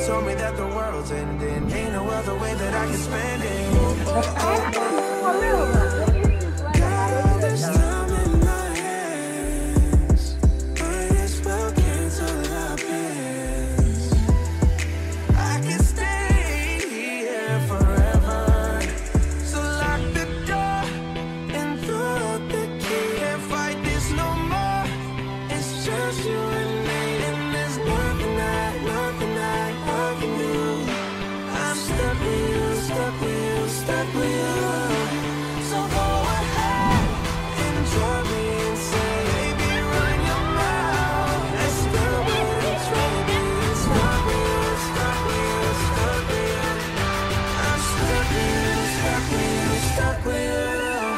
told me that the world's ending. Ain't no other way that I can spend it. Got all this time in my hands. Might as well cancel our plans. I can stay here forever. So lock the door and throw out the key. Can't fight this no more. It's just you and me. And there's nothing I can do. I'm stuck with you, stuck with you, stuck with you. So go ahead and drive me insane. Baby, run your mouth. I still wouldn't trade you. Stuck with you, stuck with you, stuck with you. I'm stuck with you, stuck with you, stuck with you.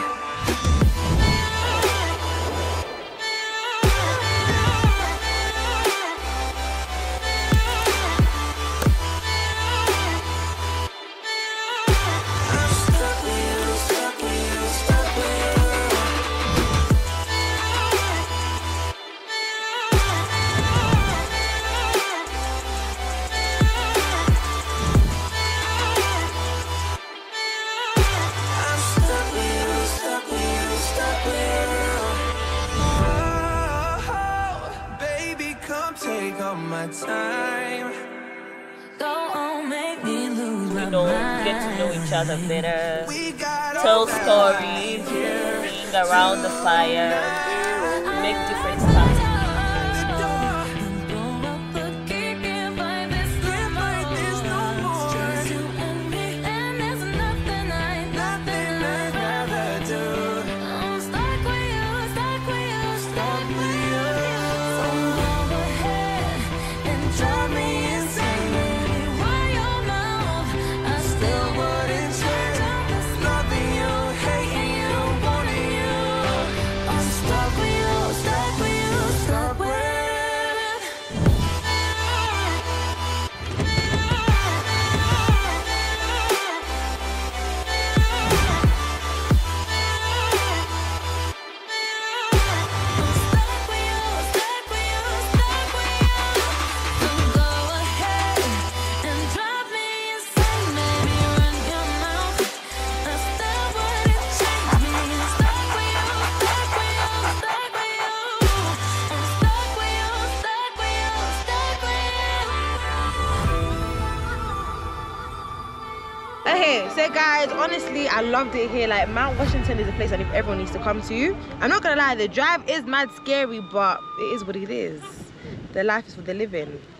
My time. Don't make me lose my You know, mind. get to know each other better, tell stories, sing around the fire, make different stuff. Okay, so guys, honestly, I loved it here. Like, Mount Washington is a place I think everyone needs to come to. I'm not gonna lie, the drive is mad scary, but it is what it is. The life is for the living.